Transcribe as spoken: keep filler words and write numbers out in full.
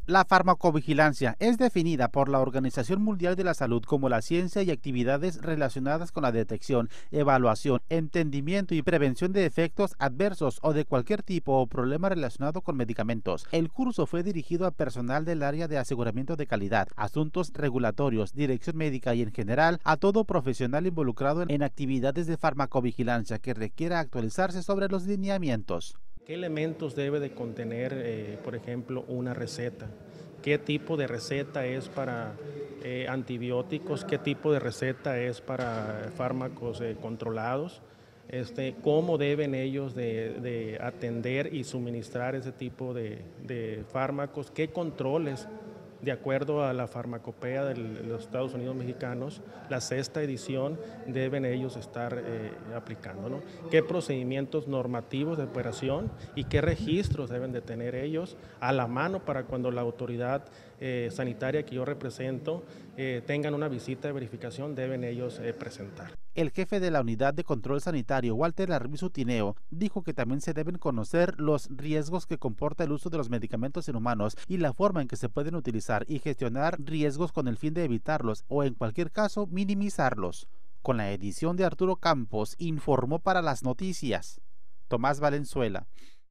La farmacovigilancia es definida por la Organización Mundial de la Salud como la ciencia y actividades relacionadas con la detección, evaluación, entendimiento y prevención de efectos adversos o de cualquier tipo o problema relacionado con medicamentos. El curso fue dirigido a personal del área de aseguramiento de calidad, asuntos regulatorios, dirección médica y en general a todo profesional involucrado en actividades de farmacovigilancia que requiera actualizarse sobre los lineamientos. ¿Qué elementos debe de contener, eh, por ejemplo, una receta? ¿Qué tipo de receta es para eh, antibióticos? ¿Qué tipo de receta es para fármacos eh, controlados? Este, ¿Cómo deben ellos de, de atender y suministrar ese tipo de, de fármacos? ¿Qué controles? De acuerdo a la farmacopea de los Estados Unidos mexicanos, la sexta edición deben ellos estar eh, aplicando, ¿no? ¿Qué procedimientos normativos de operación y qué registros deben de tener ellos a la mano para cuando la autoridad eh, sanitaria que yo represento eh, tengan una visita de verificación, deben ellos eh, presentar? El jefe de la Unidad de Control Sanitario, Walter Arvizu Tineo, dijo que también se deben conocer los riesgos que comporta el uso de los medicamentos en humanos y la forma en que se pueden utilizar y gestionar riesgos con el fin de evitarlos o, en cualquier caso, minimizarlos. Con la edición de Arturo Campos, informó para las noticias Tomás Valenzuela.